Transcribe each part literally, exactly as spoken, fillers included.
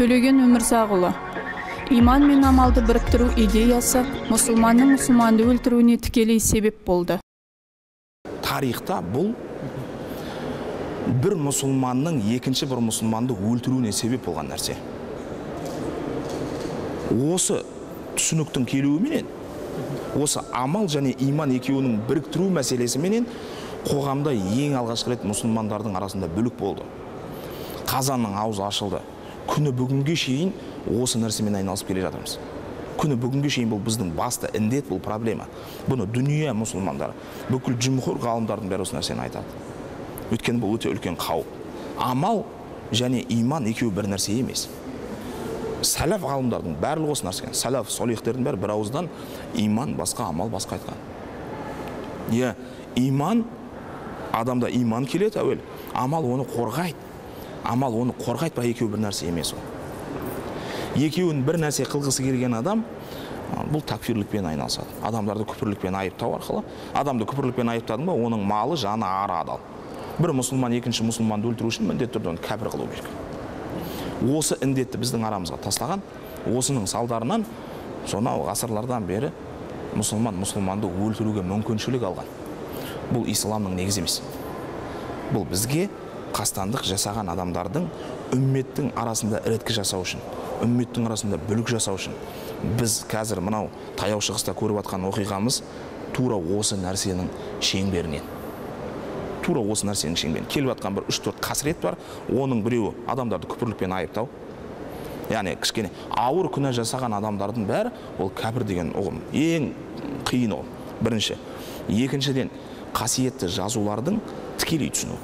Төлеген Өмірзақұлы. Иман мен амалды біріктіру идеясы мұсылманның мұсылманды өлтіруіне тікелей себеп болды. Тарихта бұл бір мұсылманның екінші бір мұсылманды өлтіруіне себеп болған нәрсе. Осы түсініктің келуіменен, осы амал және иман екеуінің біріктіру мәселесіменен қоғамда ең алғашқы рет мұсылмандардың арасында бүлік болды. Қазанның аузы ашылды. Күні бүгінге шейін осы нәрсемен айналысып келе жатырмыз. Күні бүгінге шейін бұл біздің басты індет, бұл проблема. Бұны дүние мұсылмандары, бүкіл жүмхур ғалымдардың бәрі осы нәрсені айтады. Өйткені бұл өте үлкен қауіп. Амал және иман екеуі бір нәрсе емес. Сәләф ғалымдардың барлығы осы нәрсе. Сәләф солихтердің бәрі бір ауыздан иман басқа, амал басқа айтқан. Е, иман, адамда иман келеді әуел, амал оны қорғайды. Амал оны қорғайды, бірақ екеуі бір нәрсе емес ол. Екеуін бір нәрсе қылғысы келген адам бұл такфирлікпен айналысады. Адамдарды күпірлікпен айыптау арқылы. Адамды күпірлікпен айыптадың ба, оның малы, жаны ары адал. Бір мұсылман екінші мұсылманды өлтіру үшін міндетті түрде оны кәпір қылу керек. Осы індетті біздің арамызға тастаған, осының салдарынан сонау ғасырлардан бері мұсылман мұсылманды өлтіруге мүмкіншілік алған. Бұл исламның негізі емес. Бұл бізге қастандық жасаған адамдардың үмметтің арасында іріткі жасау үшін, үмметтің арасында бүлік жасау үшін біз қазір мынау таяу шығыста көріп жатқан оқиғамыз тура осы нәрсенің шеңберінен. Тура осы нәрсенің шеңберінен келіп жатқан бір үш төрт қасірет бар. Оның біреуі адамдарды күпірлікпен айыптау. Яғни кішкене ауыр күнә жасаған адамдардың бәрі ол кәпір деген ұғым. Ең қиын ол. Бірінші. Екіншіден, қасиетті жазулардың тікелей түсіну.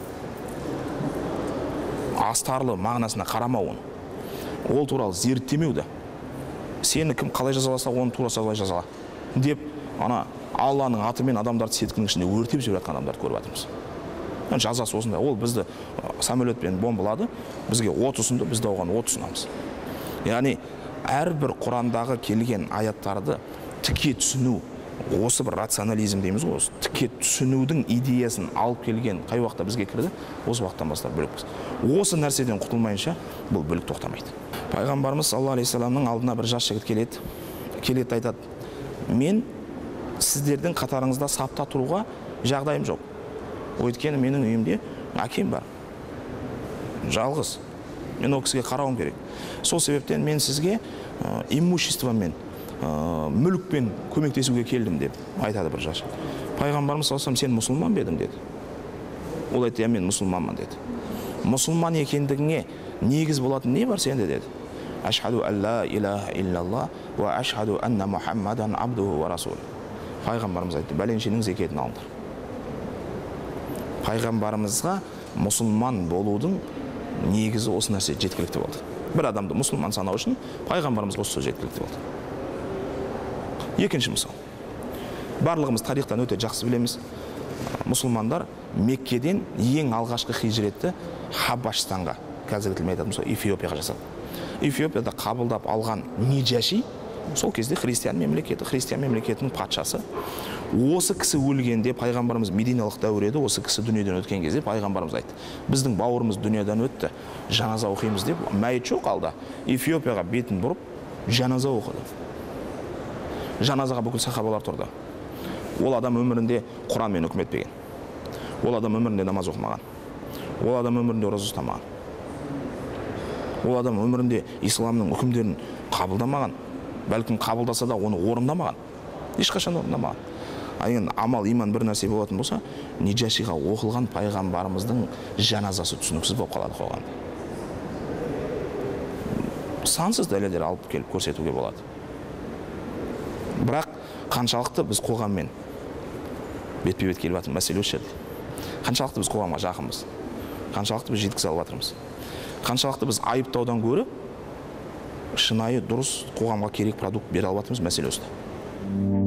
Астарлы мағынасына қарамауын. Ол туралы зерттемеуді. Сені кім қалай жазаласа, оны тура солай жазала. Деп, ана Алланың атымен адамдарды сеткінің ішінде өртеп жіберіп жатқан адамдарды көріп жатырмыз. Жазасы осындай. Ол бізді самолетпен бомбалады, бізге от ұсынды, біз де оған от ұсынамыз. Яғни әрбір Құрандағы келген аяттарды тіке түсіну, осы бір рационализм дейміз ғой, тіке түсінудің идеясын алып келген қай уақытта бізге кірді, осы уақыттан бастап бүлікпіз. Осы нәрседен құтылмайынша бұл бүлік тоқтамайды. Пайғамбарымыз саллаллаху алейхи вассаламның алдына бір жас жігіт келеді, келеді айтады: мен сіздердің қатарыңызда сапта тұруға жағдайым жоқ. Өйткені менің үйімде әкем бар, жалғыз. Мен ол кісіге қарауым керек. Сол себептен мен сізге имуществомен, мүлікпен көмектесуге келдім деп айтады бір жас. Пайғамбарымыз саллаллаху алейхи вассалам: сен мұсылман ба едің деді. Ол айтты: мен мұсылманмын деді. Мұсылман екендігіңе негіз болатын не бар сенде деді. Ашхаду алла илаха иллалла ва ашхаду анна Мухаммадан абдуху ва расул. Пайғамбарымыз айтты: бәленшенің зекетін алыңдар. Пайғамбарымызға мұсылман болудың негізі осы нәрсе жеткілікті болды. Бір адамды мұсылман санау үшін пайғамбарымызға осы жеткілікті болды. Екінші мысал. Барлығымыз тарихтан өте жақсы білеміз. Мұсылмандар Меккеден ең алғашқы хижретті Хабашстанға, қазіргі тілмен айтатын болсақ, Эфиопияға жасады. Эфиопияда қабылдап алған Нижаши, сол кезде христиан мемлекеті, христиан мемлекетінің патшасы. Осы кісі өлгенде, пайғамбарымыз мединалық дәуір еді, осы кісі дүниеден өткен кезде пайғамбарымыз айтты: біздің бауырымыз дүниеден өтті, жаназа оқимыз деп, мәйіт жоқ алда. Эфиопияға бетін бұрып, жаназа оқыды. Жаназаға бүкіл сахабалар тұрды. Ол адам өмірінде Құранмен үкім етпеген. Ол адам өмірінде намаз оқымаған. Ол адам өмірінде ораза ұстамаған. Ол адам өмірінде исламның үкімдерін қабылдамаған. Бәлкім қабылдаса да оны орындамаған. Ешқашан орындамаған. Енді амал, иман бір нәрсе болатын болса, Нижашиға оқылған пайғамбарымыздың жаназасы түсініксіз болып қалады қоғамда. Сансыз дәлелдер алып келіп көрсетуге болады. Бірақ қаншалықты біз қоғаммен бетпе-бет келіп жатыр мәселе осы жерде. Қаншалықты біз қоғамға жақынбыз, қаншалықты біз жеткізе алып жатырмыз, қаншалықты біз айыптаудан гөрі шынайы дұрыс қоғамға керек продукт бере алып жатырмыз, мәселе осыда.